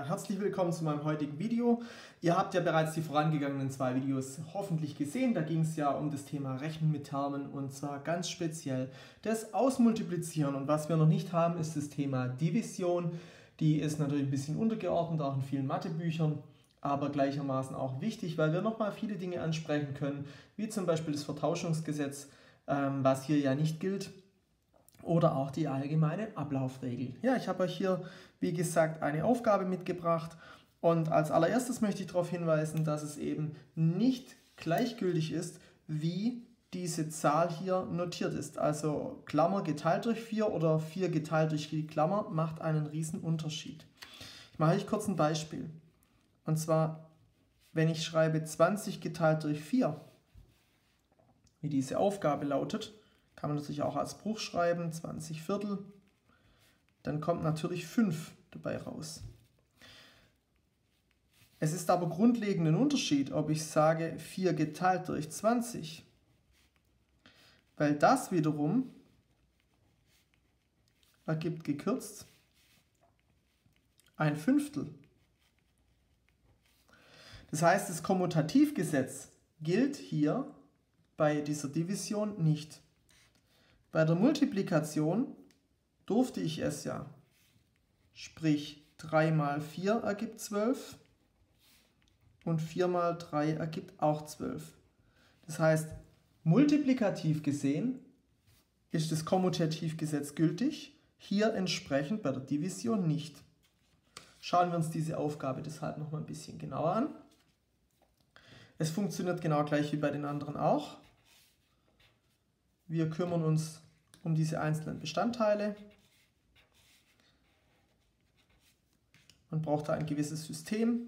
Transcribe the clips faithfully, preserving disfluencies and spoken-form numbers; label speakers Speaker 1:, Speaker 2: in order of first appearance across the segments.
Speaker 1: Ja, herzlich willkommen zu meinem heutigen Video. Ihr habt ja bereits die vorangegangenen zwei Videos hoffentlich gesehen. Da ging es ja um das Thema Rechnen mit Termen und zwar ganz speziell das Ausmultiplizieren. Und was wir noch nicht haben, ist das Thema Division. Die ist natürlich ein bisschen untergeordnet, auch in vielen Mathebüchern, aber gleichermaßen auch wichtig, weil wir nochmal viele Dinge ansprechen können, wie zum Beispiel das Vertauschungsgesetz, ähm, was hier ja nicht gilt. Oder auch die allgemeine Ablaufregel. Ja, ich habe euch hier, wie gesagt, eine Aufgabe mitgebracht. Und als allererstes möchte ich darauf hinweisen, dass es eben nicht gleichgültig ist, wie diese Zahl hier notiert ist. Also Klammer geteilt durch vier oder vier geteilt durch die Klammer macht einen riesen Unterschied. Ich mache euch kurz ein Beispiel. Und zwar, wenn ich schreibe zwanzig geteilt durch vier, wie diese Aufgabe lautet, kann man natürlich auch als Bruch schreiben, zwanzig Viertel. Dann kommt natürlich fünf dabei raus. Es ist aber grundlegend ein Unterschied, ob ich sage vier geteilt durch zwanzig, weil das wiederum ergibt gekürzt ein Fünftel. Das heißt, das Kommutativgesetz gilt hier bei dieser Division nicht. Bei der Multiplikation durfte ich es ja, sprich drei mal vier ergibt zwölf und vier mal drei ergibt auch zwölf. Das heißt, multiplikativ gesehen ist das Kommutativgesetz gültig, hier entsprechend bei der Division nicht. Schauen wir uns diese Aufgabe deshalb noch mal ein bisschen genauer an. Es funktioniert genau gleich wie bei den anderen auch. Wir kümmern uns um diese einzelnen Bestandteile. Man braucht da ein gewisses System.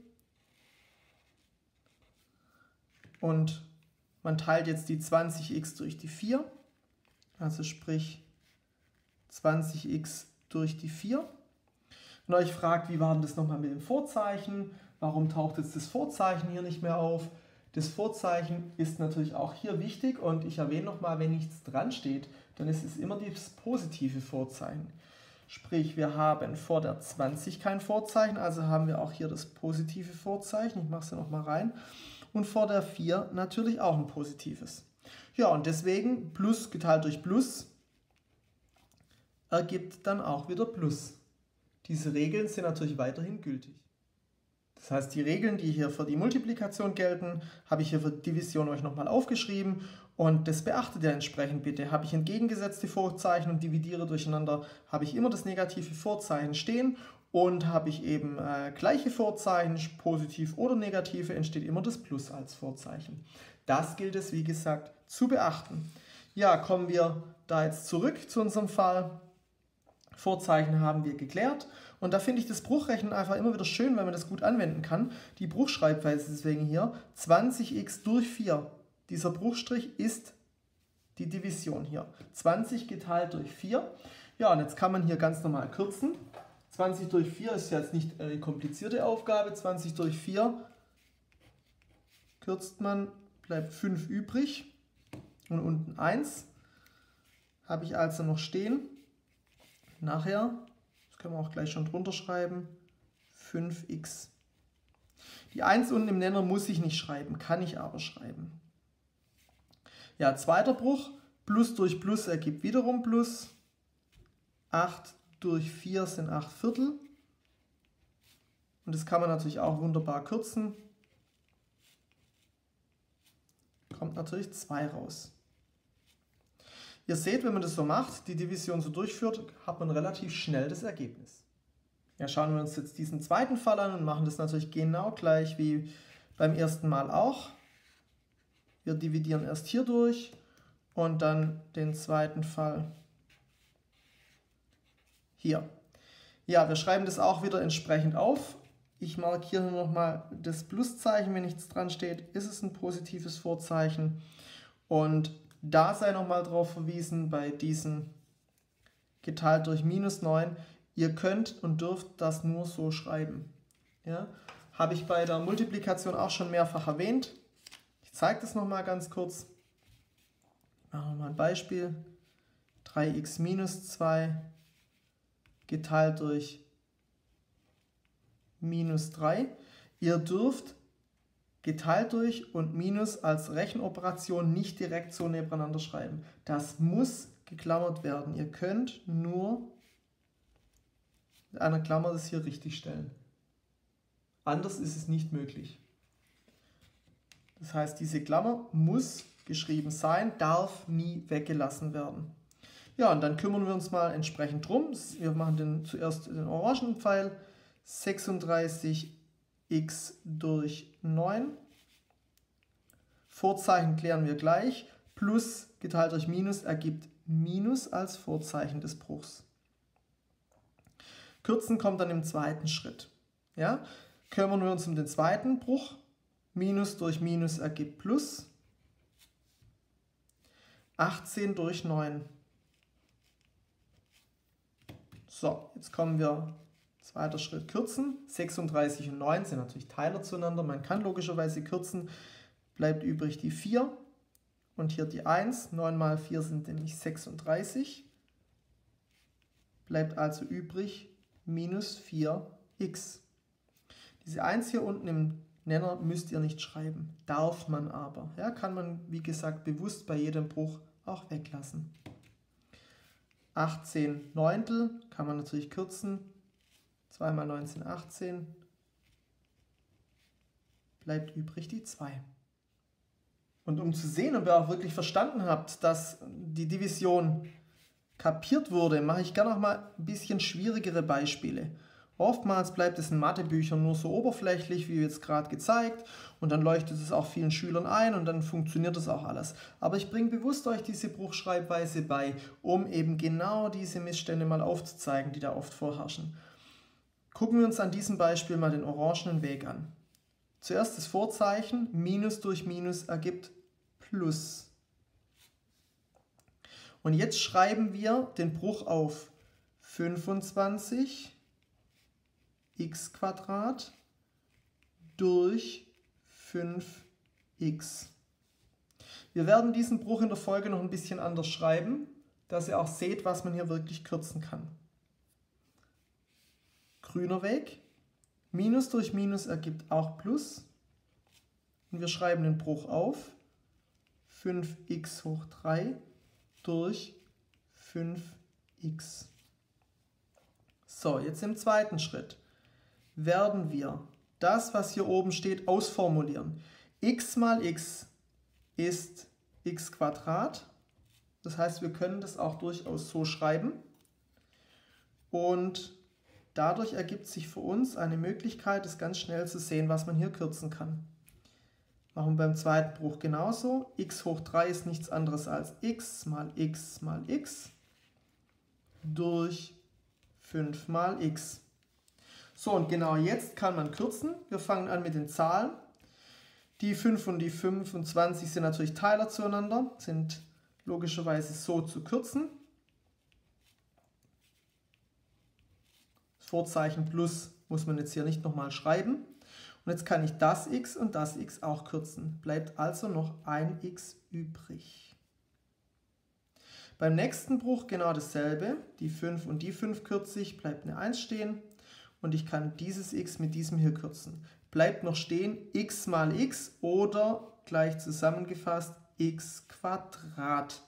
Speaker 1: Und man teilt jetzt die zwanzig x durch die vier. Also sprich zwanzig x durch die vier. Und euch fragt, wie war denn das nochmal mit dem Vorzeichen? Warum taucht jetzt das Vorzeichen hier nicht mehr auf? Das Vorzeichen ist natürlich auch hier wichtig und ich erwähne nochmal, wenn nichts dran steht, dann ist es immer das positive Vorzeichen. Sprich, wir haben vor der zwanzig kein Vorzeichen, also haben wir auch hier das positive Vorzeichen. Ich mache es ja nochmal rein. Und vor der vier natürlich auch ein positives. Ja, und deswegen Plus geteilt durch Plus ergibt dann auch wieder Plus. Diese Regeln sind natürlich weiterhin gültig. Das heißt, die Regeln, die hier für die Multiplikation gelten, habe ich hier für die Division euch nochmal aufgeschrieben und das beachtet ihr entsprechend bitte. Habe ich entgegengesetzte Vorzeichen und dividiere durcheinander, habe ich immer das negative Vorzeichen stehen und habe ich eben äh, gleiche Vorzeichen, positiv oder negative, entsteht immer das Plus als Vorzeichen. Das gilt es, wie gesagt, zu beachten. Ja, kommen wir da jetzt zurück zu unserem Fall. Vorzeichen haben wir geklärt und da finde ich das Bruchrechnen einfach immer wieder schön, weil man das gut anwenden kann. Die Bruchschreibweise deswegen hier, zwanzig x durch vier. Dieser Bruchstrich ist die Division hier. zwanzig geteilt durch vier. Ja, und jetzt kann man hier ganz normal kürzen. zwanzig durch vier ist jetzt nicht eine komplizierte Aufgabe. zwanzig durch vier kürzt man, bleibt fünf übrig und unten eins. Habe ich also noch stehen. Nachher, das können wir auch gleich schon drunter schreiben, fünf x. Die eins unten im Nenner muss ich nicht schreiben, kann ich aber schreiben. Ja, zweiter Bruch, Plus durch Plus ergibt wiederum Plus. acht durch vier sind acht Viertel. Und das kann man natürlich auch wunderbar kürzen. Kommt natürlich zwei raus. Ihr seht, wenn man das so macht, die Division so durchführt, hat man relativ schnell das Ergebnis. Ja, schauen wir uns jetzt diesen zweiten Fall an und machen das natürlich genau gleich wie beim ersten Mal auch. Wir dividieren erst hier durch und dann den zweiten Fall hier. Ja, wir schreiben das auch wieder entsprechend auf. Ich markiere nochmal das Pluszeichen, wenn nichts dran steht, ist es ein positives Vorzeichen. Und da sei nochmal darauf verwiesen, bei diesem geteilt durch minus neun, ihr könnt und dürft das nur so schreiben. Ja? Habe ich bei der Multiplikation auch schon mehrfach erwähnt. Ich zeige das nochmal ganz kurz. Machen wir mal ein Beispiel. drei x minus zwei geteilt durch minus drei. Ihr dürft geteilt durch und minus als Rechenoperation nicht direkt so nebeneinander schreiben. Das muss geklammert werden. Ihr könnt nur mit einer Klammer das hier richtig stellen. Anders ist es nicht möglich. Das heißt, diese Klammer muss geschrieben sein, darf nie weggelassen werden. Ja, und dann kümmern wir uns mal entsprechend drum. Wir machen den, zuerst den orangen Pfeil. sechsunddreißig x durch neun. Vorzeichen klären wir gleich. Plus geteilt durch Minus ergibt Minus als Vorzeichen des Bruchs. Kürzen kommt dann im zweiten Schritt. Ja? Kümmern wir uns um den zweiten Bruch. Minus durch Minus ergibt Plus. achtzehn durch neun. So, jetzt kommen wir, zweiter Schritt, kürzen. sechsunddreißig und neun sind natürlich Teiler zueinander. Man kann logischerweise kürzen. Bleibt übrig die vier und hier die eins. neun mal vier sind nämlich sechsunddreißig. Bleibt also übrig minus vier x. Diese eins hier unten im Nenner müsst ihr nicht schreiben. Darf man aber. Ja, kann man, wie gesagt, bewusst bei jedem Bruch auch weglassen. achtzehn Neuntel kann man natürlich kürzen. zwei mal neun sind achtzehn. Bleibt übrig die zwei. Und um zu sehen, ob ihr auch wirklich verstanden habt, dass die Division kapiert wurde, mache ich gerne noch mal ein bisschen schwierigere Beispiele. Oftmals bleibt es in Mathebüchern nur so oberflächlich, wie jetzt gerade gezeigt, und dann leuchtet es auch vielen Schülern ein und dann funktioniert das auch alles. Aber ich bringe bewusst euch diese Bruchschreibweise bei, um eben genau diese Missstände mal aufzuzeigen, die da oft vorherrschen. Gucken wir uns an diesem Beispiel mal den orangenen Weg an. Zuerst das Vorzeichen, Minus durch Minus ergibt Plus. Und jetzt schreiben wir den Bruch auf fünfundzwanzig x Quadrat durch fünf x. Wir werden diesen Bruch in der Folge noch ein bisschen anders schreiben, dass ihr auch seht, was man hier wirklich kürzen kann. Grüner Weg. Minus durch Minus ergibt auch Plus. Und wir schreiben den Bruch auf fünf x hoch drei durch fünf x. So, jetzt im zweiten Schritt werden wir das, was hier oben steht, ausformulieren. X mal x ist x Quadrat. Das heißt, wir können das auch durchaus so schreiben. Und dadurch ergibt sich für uns eine Möglichkeit, es ganz schnell zu sehen, was man hier kürzen kann. Machen wir beim zweiten Bruch genauso. X hoch drei ist nichts anderes als x mal x mal x durch fünf mal x. So, und genau jetzt kann man kürzen. Wir fangen an mit den Zahlen. Die fünf und die fünfundzwanzig sind natürlich Teiler zueinander, sind logischerweise so zu kürzen. Das Vorzeichen Plus muss man jetzt hier nicht nochmal schreiben. Und jetzt kann ich das x und das x auch kürzen. Bleibt also noch ein x übrig. Beim nächsten Bruch genau dasselbe. Die fünf und die fünf kürze ich, bleibt eine eins stehen. Und ich kann dieses x mit diesem hier kürzen. Bleibt noch stehen x mal x oder gleich zusammengefasst x Quadrat.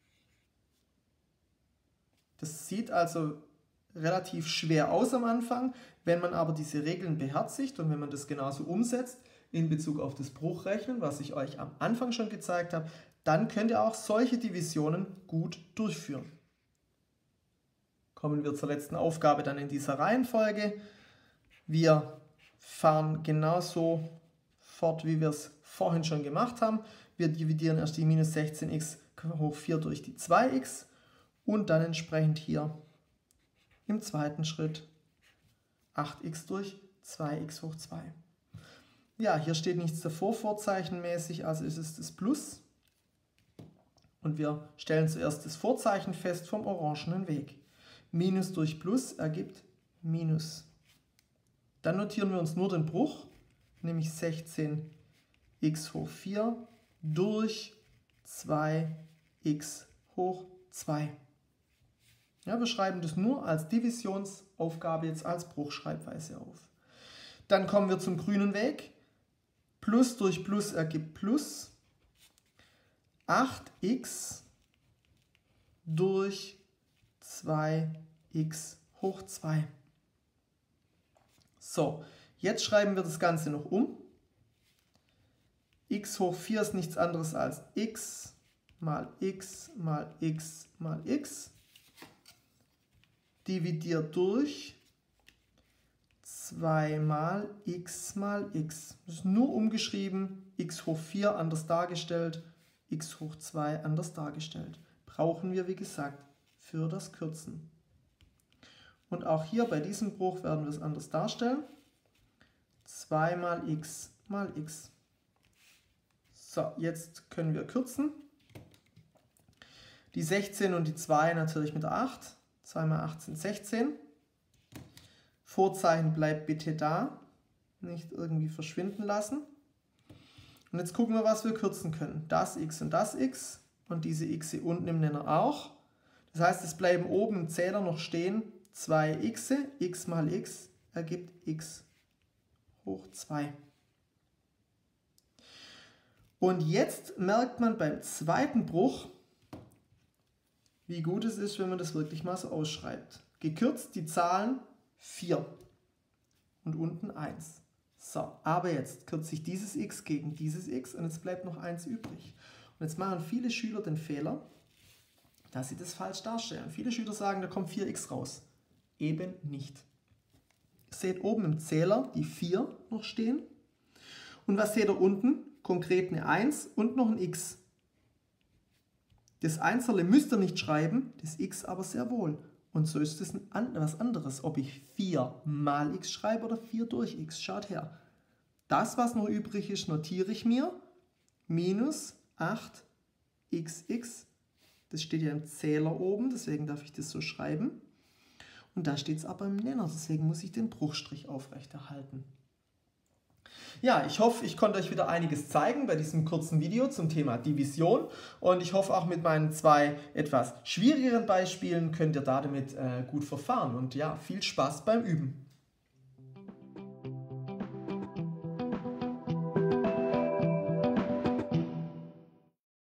Speaker 1: Das sieht also relativ schwer aus am Anfang. Wenn man aber diese Regeln beherzigt und wenn man das genauso umsetzt in Bezug auf das Bruchrechnen, was ich euch am Anfang schon gezeigt habe, dann könnt ihr auch solche Divisionen gut durchführen. Kommen wir zur letzten Aufgabe dann in dieser Reihenfolge. Wir fahren genauso fort, wie wir es vorhin schon gemacht haben. Wir dividieren erst die minus sechzehn x hoch vier durch die zwei x und dann entsprechend hier im zweiten Schritt acht x durch zwei x hoch zwei. Ja, hier steht nichts davor vorzeichenmäßig, also ist es das Plus. Und wir stellen zuerst das Vorzeichen fest vom orangenen Weg. Minus durch Plus ergibt Minus. Dann notieren wir uns nur den Bruch, nämlich sechzehn x hoch vier durch zwei x hoch zwei. Ja, wir schreiben das nur als Divisionsaufgabe jetzt als Bruchschreibweise auf. Dann kommen wir zum grünen Weg. Plus durch Plus ergibt Plus. acht x durch zwei x hoch zwei. So, jetzt schreiben wir das Ganze noch um. X hoch vier ist nichts anderes als x mal x mal x mal x dividiert durch zwei mal x mal x. Das ist nur umgeschrieben, x hoch vier anders dargestellt, x hoch zwei anders dargestellt. Brauchen wir, wie gesagt, für das Kürzen. Und auch hier bei diesem Bruch werden wir es anders darstellen. zwei mal x mal x. So, jetzt können wir kürzen. Die sechzehn und die zwei natürlich mit der acht. zwei mal acht sind sechzehn. Vorzeichen bleibt bitte da. Nicht irgendwie verschwinden lassen. Und jetzt gucken wir, was wir kürzen können. Das x und das x und diese x hier unten im Nenner auch. Das heißt, es bleiben oben im Zähler noch stehen zwei x, x mal x ergibt x hoch zwei. Und jetzt merkt man beim zweiten Bruch, wie gut es ist, wenn man das wirklich mal so ausschreibt. Gekürzt die Zahlen vier und unten eins. So, aber jetzt kürze ich dieses x gegen dieses x und jetzt bleibt noch eins übrig. Und jetzt machen viele Schüler den Fehler, dass sie das falsch darstellen. Viele Schüler sagen, da kommt vier x raus. Eben nicht. Ihr seht oben im Zähler die vier noch stehen. Und was seht ihr unten? Konkret eine eins und noch ein x. Das Einserle müsst ihr nicht schreiben, das x aber sehr wohl. Und so ist es was anderes, ob ich vier mal x schreibe oder vier durch x. Schaut her. Das, was noch übrig ist, notiere ich mir. Minus acht x x. Das steht ja im Zähler oben, deswegen darf ich das so schreiben. Und da steht es aber im Nenner, deswegen muss ich den Bruchstrich aufrechterhalten. Ja, ich hoffe, ich konnte euch wieder einiges zeigen bei diesem kurzen Video zum Thema Division. Und ich hoffe, auch mit meinen zwei etwas schwierigeren Beispielen könnt ihr damit äh, gut verfahren. Und ja, viel Spaß beim Üben.